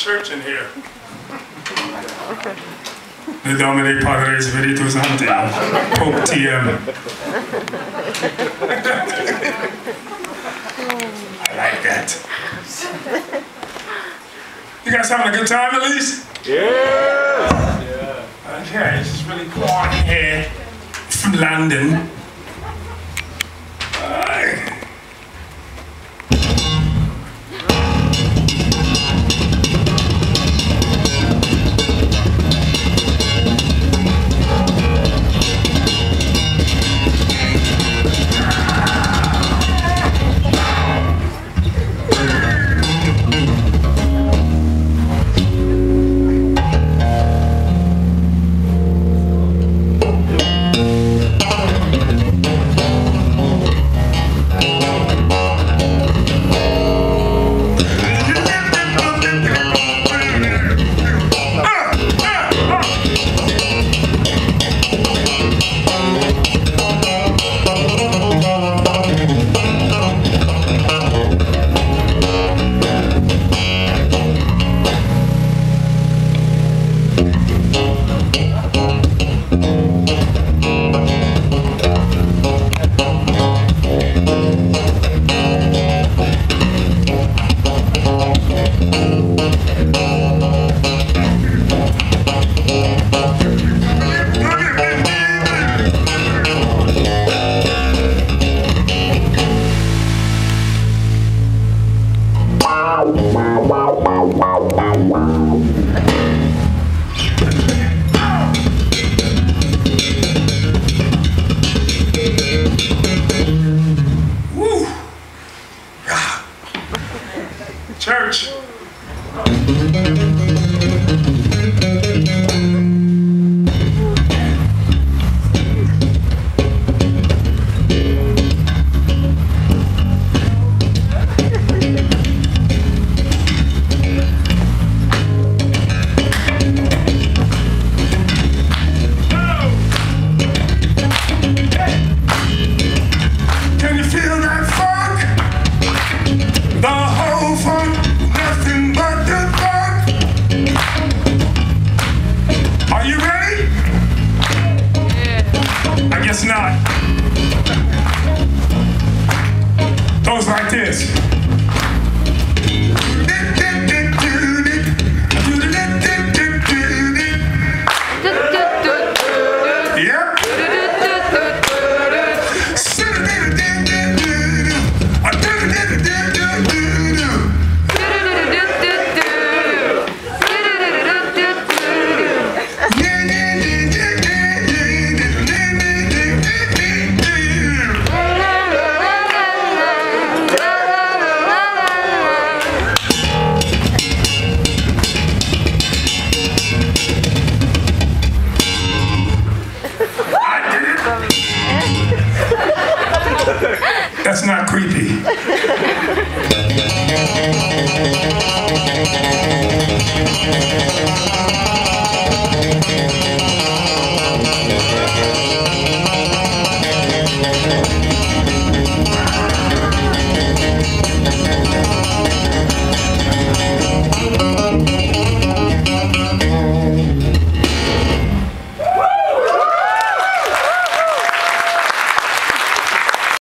church in here. Ne Domine Padre Spiritus Sancti, Pope TM. I like that. You guys having a good time at least? Yeah. Okay, this is really quiet here from London. Church. Guess not. Goes like this. Yep. That's not creepy.